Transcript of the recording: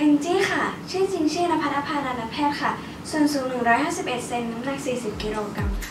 แองจี้ค่ะชื่อจริงชื่อนภัส อภานันท์ แพทย์ค่ะส่วนสูง151 เซนน้ำหนัก40 กิโลกรัมค่ะ